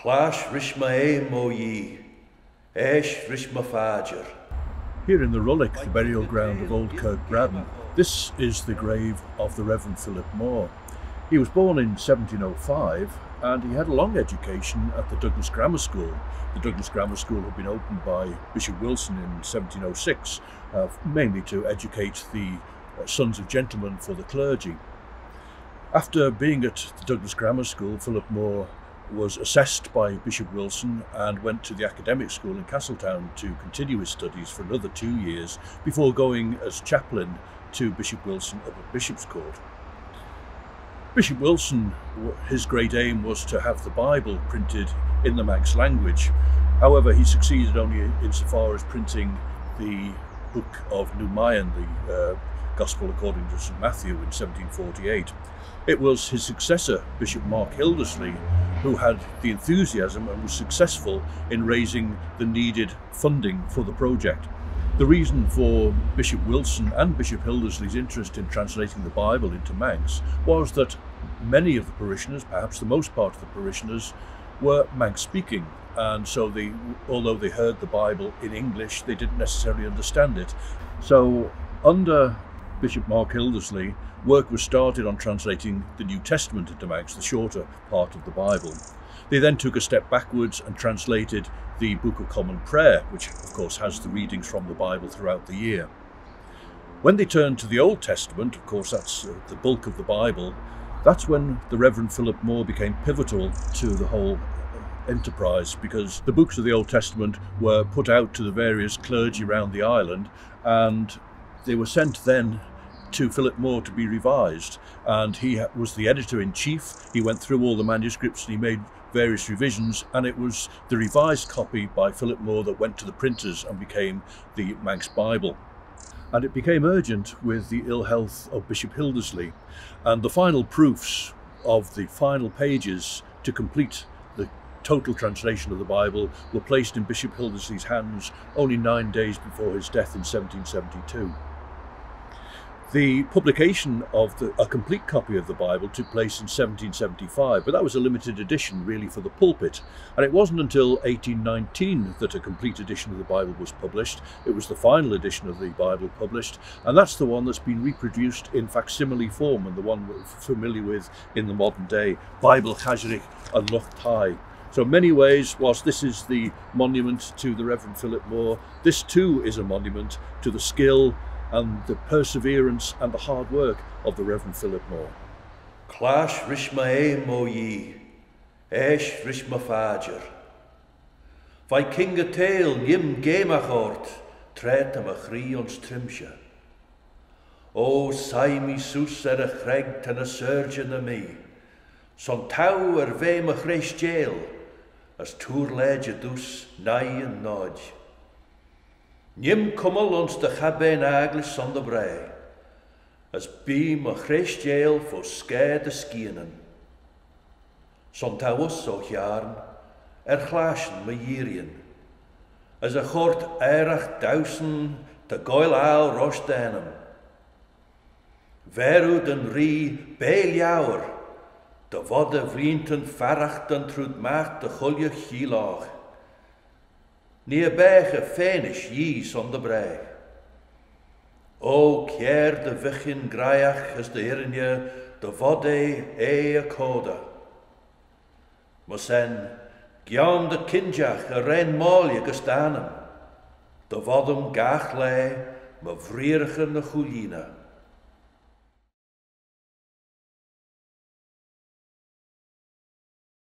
Clash rishma mo ye, esh rishma fager. Here in the Rullick, the burial ground of Old Kirk Braddon, this is the grave of the Reverend Philip Moore. He was born in 1705 and he had a long education at the Douglas Grammar School. The Douglas Grammar School had been opened by Bishop Wilson in 1706, mainly to educate the sons of gentlemen for the clergy. After being at the Douglas Grammar School, Philip Moore was assessed by Bishop Wilson and went to the academic school in Castletown to continue his studies for another 2 years before going as chaplain to Bishop Wilson up at Bishop's Court. Bishop Wilson, his great aim was to have the Bible printed in the Manx language. However, he succeeded only insofar as printing the Book of Newmayan, the Gospel according to St Matthew, in 1748. It was his successor, Bishop Mark Hildersley, who had the enthusiasm and was successful in raising the needed funding for the project. The reason for Bishop Wilson and Bishop Hildersley's interest in translating the Bible into Manx was that many of the parishioners, perhaps the most part of the parishioners, were Manx speaking, and so although they heard the Bible in English, they didn't necessarily understand it. So under Bishop Mark Hildersley, work was started on translating the New Testament into Manx, the shorter part of the Bible. They then took a step backwards and translated the Book of Common Prayer, which of course has the readings from the Bible throughout the year. When they turned to the Old Testament, of course that's the bulk of the Bible, that's when the Reverend Philip Moore became pivotal to the whole enterprise, because the books of the Old Testament were put out to the various clergy around the island and they were sent then to Philip Moore to be revised, and he was the editor-in-chief. He went through all the manuscripts and he made various revisions, and it was the revised copy by Philip Moore that went to the printers and became the Manx Bible. And it became urgent with the ill health of Bishop Hildersley, and the final proofs of the final pages to complete the total translation of the Bible were placed in Bishop Hildersley's hands only 9 days before his death in 1772. The publication of a complete copy of the Bible took place in 1775, but that was a limited edition really for the pulpit. And it wasn't until 1819 that a complete edition of the Bible was published. It was the final edition of the Bible published, and that's the one that's been reproduced in facsimile form, and the one we're familiar with in the modern day, Bible Chaisric and Loch Tai. So in many ways, whilst this is the monument to the Reverend Philip Moore, this too is a monument to the skill and the perseverance and the hard work of the Reverend Philip Moore. Clash rishma mo ye, esh rishma fager. Vai kinga tail nim gemach ort, tret am a chri ons trimsha. O saimi sus a chreg tan a surgeon a me, son tau ve ma chreis jail, as tour ledge dus nai and nodge. Nim kummel ons de chabein aglis on de brei, as bi ma chreis jail fo scae de skienen. Son tauus o jarn, chlashen ma jirien, as a chort eirach dausen te goil aal rostenem. Veru den ri beil jouwer, de vodde vrienden verrachten trud macht de chulje chilach. Ní a bege fénis jís on de brei. O kier de vichin graiach as de hirinje de vodde a coda. Mosen, giam de kinjach a rein malje gestanem, de vodum gach lei, me vrierige na chulina.